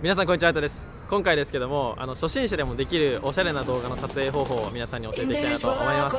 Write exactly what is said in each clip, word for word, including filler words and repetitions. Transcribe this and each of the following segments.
皆さんこんにちは、あいとです。今回ですけども、あの初心者でもできるおしゃれな動画の撮影方法を皆さんに教えていきたいなと思います。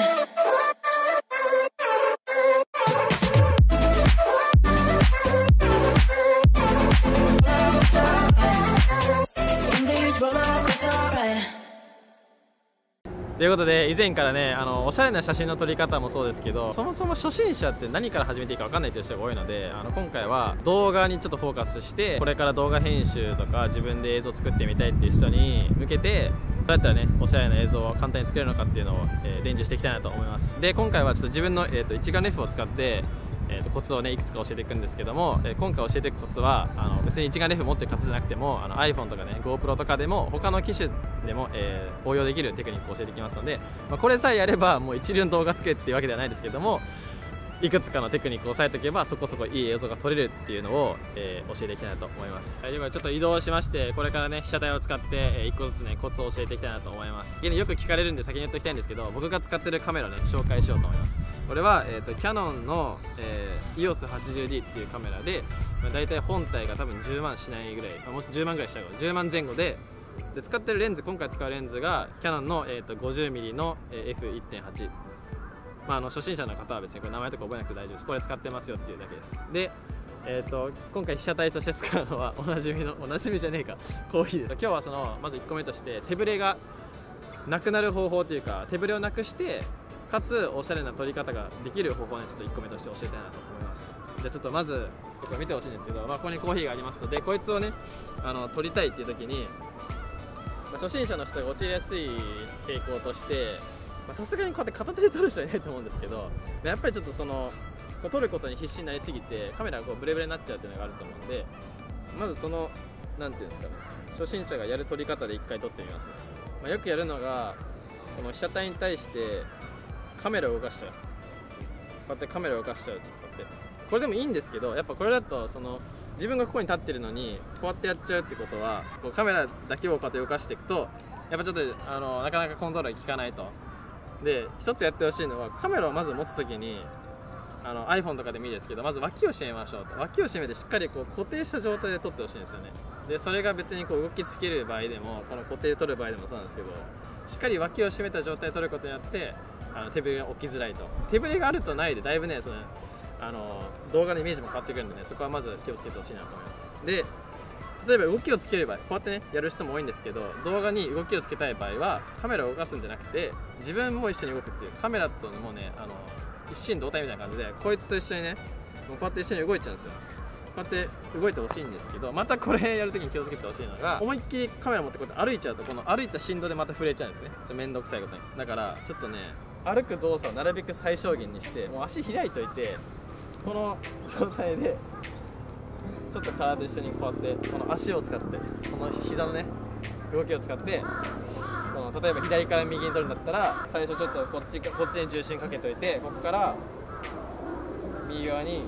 ということで、以前からね、あのおしゃれな写真の撮り方もそうですけど、そもそも初心者って何から始めていいか分かんないという人が多いので、あの今回は動画にちょっとフォーカスして、これから動画編集とか自分で映像を作ってみたいっていう人に向けて、どうやったらねおしゃれな映像を簡単に作れるのかっていうのを、えー、伝授していきたいなと思います。で、今回はちょっと自分の、えー、と一眼レフを使ってえー、とコツをねいくつか教えていくんですけども、えー、今回教えていくコツは、あの別に一眼レフ持ってる方じゃなくても、あの iPhone とかね GoPro とかでも他の機種でも、えー、応用できるテクニックを教えていきますので、まあ、これさえやればもう一流の動画作れっていうわけではないですけども、いくつかのテクニックを押さえておけばそこそこいい映像が撮れるっていうのを、えー、教えていきたいなと思います。はい、ではちょっと移動しまして、これからね被写体を使って、えー、いっこずつねコツを教えていきたいなと思います。よく聞かれるんで先に言っておきたいんですけど、僕が使ってるカメラをね紹介しようと思います。これは、えー、とキヤノンの、えー、イーオーエスはちじゅうディー っていうカメラで、まあ、大体本体が多分じゅうまんしないぐらい、あもうじゅうまんぐらいしちゃうじゅうまんぜん後で、で使ってるレンズ、今回使うレンズがキヤノンの、えー、と ごじゅうミリ の、えー、エフいってんはち、まあ、あの初心者の方は別にこれ名前とか覚えなくて大丈夫です。これ使ってますよっていうだけです。で、えー、と今回被写体として使うのはおなじみのおなじみじゃねえかコーヒーです。今日はそのまずいっこめとして手ぶれがなくなる方法というか、手ぶれをなくしてかつおしゃれな撮り方ができる方法をねちょっといっこめとして教えたいなと思います。じゃあちょっとまずこれ見てほしいんですけど、まあ、ここにコーヒーがありますので、こいつをねあの撮りたいっていう時に、まあ、初心者の人が陥りやすい傾向としてさすがにこうやって片手で撮る人はいないと思うんですけど、やっぱりちょっとその撮ることに必死になりすぎてカメラがこうブレブレになっちゃうっていうのがあると思うんで、まずそのなんていうんですかね、初心者がやる撮り方でいっかい撮ってみますね。まあ、よくやるのがこの被写体に対してカメラを動かしちゃう、こうやってカメラを動かしちゃう、こうやってこれでもいいんですけど、やっぱこれだとその自分がここに立ってるのにこうやってやっちゃうってことは、こうカメラだけをこうやって動かしていくとやっぱちょっとあのなかなかコントロールが効かないと。で、一つやってほしいのは、カメラをまず持つときにあの iPhone とかでもいいですけど、まず脇を締めましょうと。脇を締めてしっかりこう固定した状態で撮ってほしいんですよね。で、それが別にこう動きつける場合でも、この固定で撮る場合でもそうなんですけど、しっかり脇を締めた状態で撮ることによってあの手ぶれが起きづらいと。手ぶれがあるとないでだいぶね、そのあの動画のイメージも変わってくるんでね、そこはまず気をつけてほしいなと思います。で、例えば動きをつければこうやってねやる人も多いんですけど、動画に動きをつけたい場合はカメラを動かすんじゃなくて自分も一緒に動くっていう、カメラともうねあの一心同体みたいな感じでこいつと一緒にねもうこうやって一緒に動いちゃうんですよ。こうやって動いてほしいんですけど、またこれやるときに気をつけてほしいのが、思いっきりカメラ持ってこうやって歩いちゃうと、この歩いた振動でまた触れちゃうんですね。ちょっと面倒くさいことに。だからちょっとね歩く動作をなるべく最小限にして、もう足開いといてこの状態でちょっと体と一緒にこうやってこの足を使って、この膝のね動きを使って、この例えば左から右に撮るんだったら最初ちょっとこっちこっちに重心かけといて、ここから右側に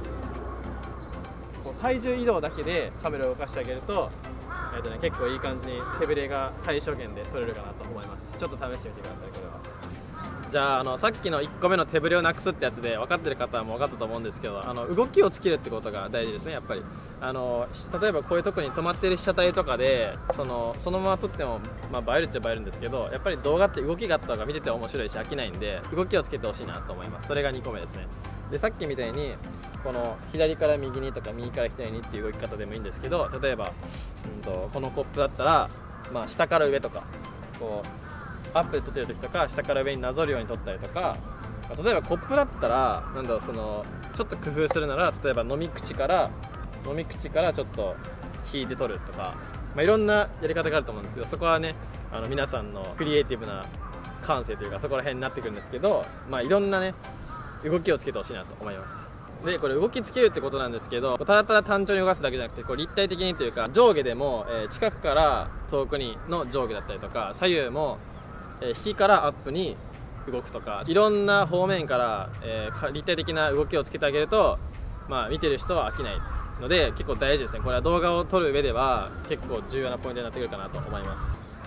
こう体重移動だけでカメラを動かしてあげると、えーとね、結構いい感じに手ぶれが最小限で撮れるかなと思います。ちょっと試してみてください。これはじゃあ、あのさっきのいっこめの手ぶれをなくすってやつで分かってる方はもう分かったと思うんですけど、あの動きをつけるってことが大事ですね。やっぱりあの例えばこういうとこに止まってる被写体とかでそのそのまま撮っても、まあ、映えるっちゃ映えるんですけど、やっぱり動画って動きがあった方が見てて面白いし飽きないんで、動きをつけてほしいなと思います。それがにこめですね。で、さっきみたいにこの左から右にとか右から左にっていう動き方でもいいんですけど、例えば、うん、とこのコップだったら、まあ、下から上とかこうアップで撮ってる時とか下から上になぞるように撮ったりとか、例えばコップだったらなんだろう、そのちょっと工夫するなら、例えば飲み口から飲み口からちょっと引いて撮るとか、まあ、いろんなやり方があると思うんですけど、そこはねあの皆さんのクリエイティブな感性というかそこら辺になってくるんですけど、まあ、いろんなね動きをつけてほしいなと思います。で、これ動きつけるってことなんですけど、ただただ単調に動かすだけじゃなくて、こう立体的にというか上下でも、えー、近くから遠くにの上下だったりとか、左右も引きからアップに動くとか、いろんな方面から、えー、立体的な動きをつけてあげると、まあ、見てる人は飽きないので結構大事ですね。これは動画を撮る上では結構重要なポイントになってくるかなと思います。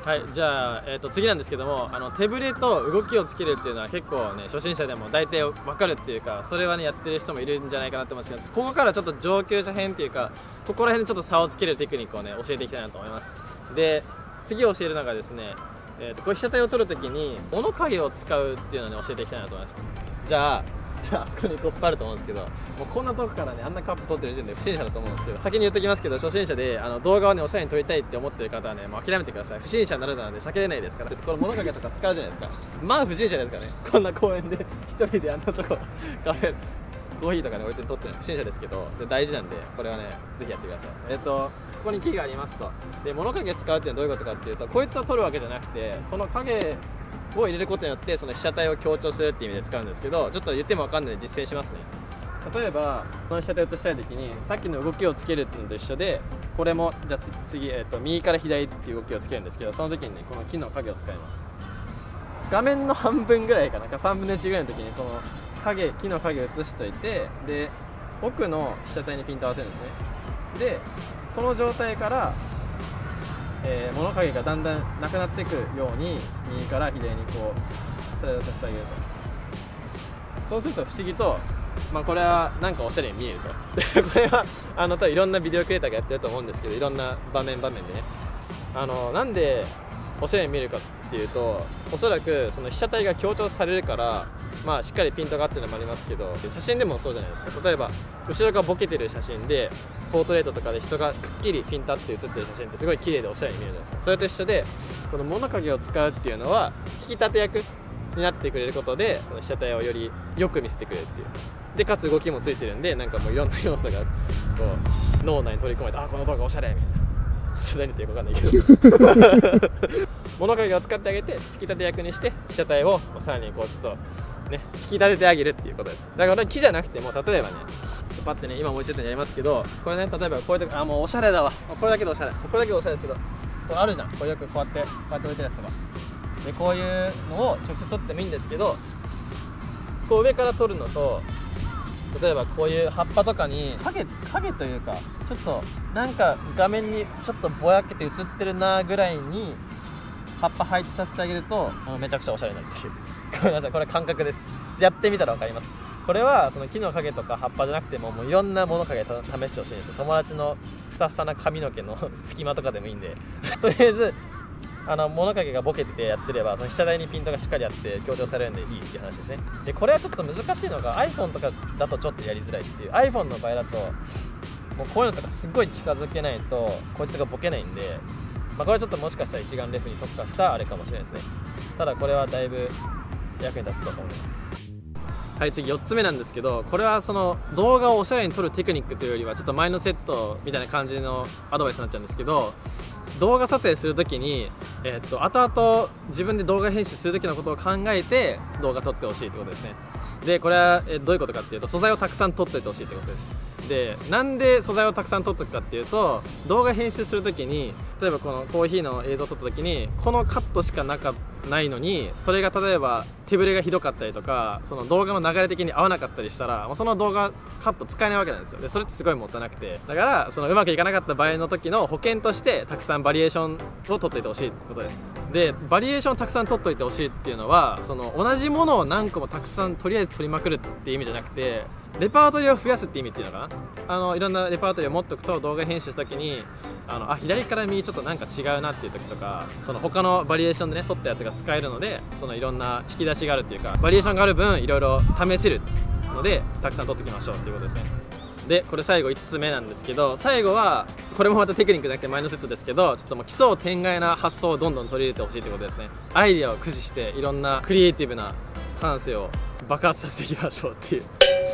はい、じゃあ、えー、と次なんですけども、あの手ぶれと動きをつけるっていうのは結構ね、初心者でも大体分かるっていうか、それはねやってる人もいるんじゃないかなと思うんですけど、ここからちょっと上級者編っていうか、ここら辺でちょっと差をつけるテクニックをね教えていきたいなと思います。で、次教えるのがですね、えー、とこう被写体を撮るときに物影を使うっていうのを、ね、教えていきたいなと思います。じゃあじゃあ、あそこにコップあると思うんですけど、もうこんな遠くからね、あんなカップ撮ってる時点で不審者だと思うんですけど、先に言っときますけど、初心者であの動画をね、おしゃれに撮りたいって思ってる方はね、もう諦めてください。不審者になるのなんで避けれないですから。この物陰とか使うじゃないですか。まあ不審者ですからね。こんな公園で一人であんなとこカフェコーヒーとかね置いて撮ってるの不審者ですけど、で大事なんで、これはねぜひやってください。えっとここに木がありますと。で、物陰使うっていうのはどういうことかっていうと、こいつを撮るわけじゃなくて、この影を入れることによってその被写体を強調するっていう意味で使うんですけど、ちょっと言っても分かんないので実践しますね。例えばこの被写体を写したい時に、さっきの動きをつけるっていうのと一緒で、これもじゃあ次、えー、と右から左っていう動きをつけるんですけど、その時にねこの木の影を使います。画面の半分ぐらいかな、さんぶんのいちぐらいの時にこの影木の影を写しといて、で奥の被写体にピント合わせるんですね。でこの状態からえー、物影がだんだんなくなっていくように、右から左にこうスライドさせてあげると。そうすると不思議と、まあ、これはなんかおしゃれに見えると。これはあの多分いろんなビデオクリエイターがやってると思うんですけど、いろんな場面場面でね、あのなんでおしゃれに見えるかっていうと、おそらくその被写体が強調されるから、まあ、しっかりピントが合ってるのもありますけど、写真でもそうじゃないですか。例えば後ろがボケてる写真でポートレートとかで人がくっきりピント合って写ってる写真ってすごい綺麗でおしゃれに見えるじゃないですか。それと一緒で、この物影を使うっていうのは引き立て役になってくれることで、その被写体をよりよく見せてくれるっていう。でかつ動きもついてるんで、なんかもういろんな要素がこう脳内に取り込めて、あ、この動画おしゃれみたいな。ちょっと何言ってるか分かんないけど物影を使ってあげて引き立て役にして、被写体をさらにこうちょっとね引き立ててあげるっていうことです。だから木じゃなくても、例えばねパッてね今思いついたようにやりますけど、これね例えばこういうとこ、あもうおしゃれだわ、これだけでおしゃれ、これだけでおしゃれですけど、これあるじゃん、これよくこうやってこうやって置いてるやつとかで、こういうのを直接撮ってもいいんですけど、こう上から撮るのと、例えばこういう葉っぱとかに影影というか、ちょっとなんか画面にちょっとぼやけて映ってるなぐらいに葉っぱ配置させてあげると、あのめちゃくちゃおしゃれになるっていう。ごめんなさい、これ感覚です。やってみたら分かります。これはその木の影とか葉っぱじゃなくても、もういろんな物影試してほしいんですよ。友達のふさふさな髪の毛の隙間とかでもいいんでとりあえずあの物影がボケててやってれば、その被写体にピントがしっかりあって強調されるんでいいっていう話ですね。でこれはちょっと難しいのが iPhone とかだとちょっとやりづらいっていう。 iPhone の場合だともうこういうのとかすっごい近づけないとこいつがボケないんで、まあ、これはちょっともしかしたら一眼レフに特化したあれかもしれないですね。ただこれはだいぶ役に立つと思います。はい、次よっつめなんですけど、これはその動画をおしゃれに撮るテクニックというよりはちょっとマインドセットみたいな感じのアドバイスになっちゃうんですけど、動画撮影するときに、えー、っと後々自分で動画編集するときのことを考えて動画撮ってほしいってことですね。でこれは、えー、どういうことかっていうと、素材をたくさん撮っておいてほしいってことです。でなんで素材をたくさん撮っておくかっていうと、動画編集するときに、例えばこのコーヒーの映像を撮ったときにこのカットしかなかないのに、それが例えば手ぶれがひどかったりとか、その動画の流れ的に合わなかったりしたら、もうその動画カット使えないわけなんですよ。でそれってすごいもったいなくて、だからそのうまくいかなかった場合の時の保険としてたくさんバリエーションを取っておいてほしいってことです。でバリエーションをたくさん取っておいてほしいっていうのは、その同じものを何個もたくさんとりあえず撮りまくるっていう意味じゃなくて、レパートリーを増やすって意味っていうのかな。あのいろんなレパートリーを持っておくと、動画編集した時にあのあ左から右ちょっとなんか違うなっていう時とか、その他のバリエーションでね撮ったやつが使えるので、そのいろんな引き出しがあるっていうか、バリエーションがある分いろいろ試せるのでたくさん撮っておきましょうっていうことですね。でこれ最後いつつめなんですけど、最後はこれもまたテクニックじゃなくてマインドセットですけど、ちょっともう奇想天外な発想をどんどん取り入れてほしいってことですね。アイデアを駆使していろんなクリエイティブな感性を爆発させていきましょうっていう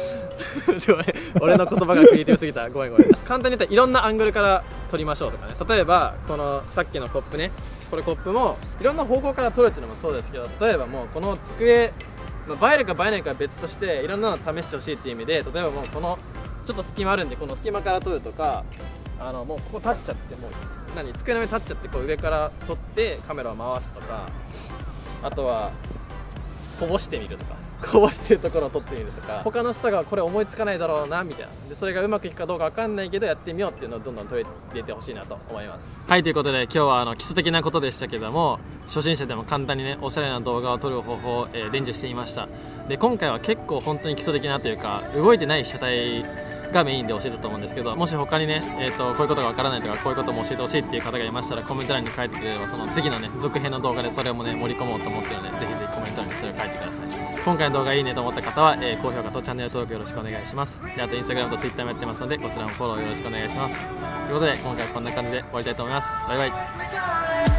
俺の言葉がクリエイティブすぎた、ごめんごめん。簡単に言ったらいろんなアングルから撮りましょうとかね。例えばこのさっきのコップね、これコップもいろんな方向から撮るっていうのもそうですけど、例えばもうこの机、まあ、映えるか映えないかは別としていろんなの試してほしいっていう意味で、例えばもうこのちょっと隙間あるんでこの隙間から撮るとか、あのもうここ立っちゃって、もう何机の上立っちゃってこう上から撮ってカメラを回すとか、あとはこぼしてみるとか、こぼしてるところを撮ってみるとか、他の人がこれ思いつかないだろうなみたいな、でそれがうまくいくかどうかわかんないけどやってみようっていうのをどんどん取り入れてほしいなと思います。はい、ということで今日はあの基礎的なことでしたけども、初心者でも簡単にねおしゃれな動画を撮る方法を、えー、伝授してみました。で今回は結構本当に基礎的なというか、動いてない車体がメインで教えたと思うんですけど、もし他にね、えー、とこういうことがわからないとか、こういうことも教えてほしいっていう方がいましたらコメント欄に書いてくれれば、その次のね続編の動画でそれもね盛り込もうと思ってるので、ぜひぜひコメント欄にそれを書いてください。今回の動画いいねと思った方は、えー、高評価とチャンネル登録よろしくお願いします。であとインスタグラムとツイッターもやってますので、こちらもフォローよろしくお願いします。ということで今回はこんな感じで終わりたいと思います。バイバイ。